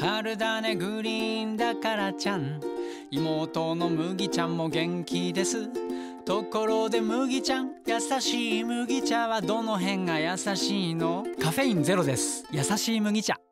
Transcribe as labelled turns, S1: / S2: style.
S1: 春だねグリーンだからちゃん、妹の麦ちゃんも元気です。ところで麦ちゃん、優しい麦茶はどの辺が優しいの？カフェインゼロです。優しい麦茶。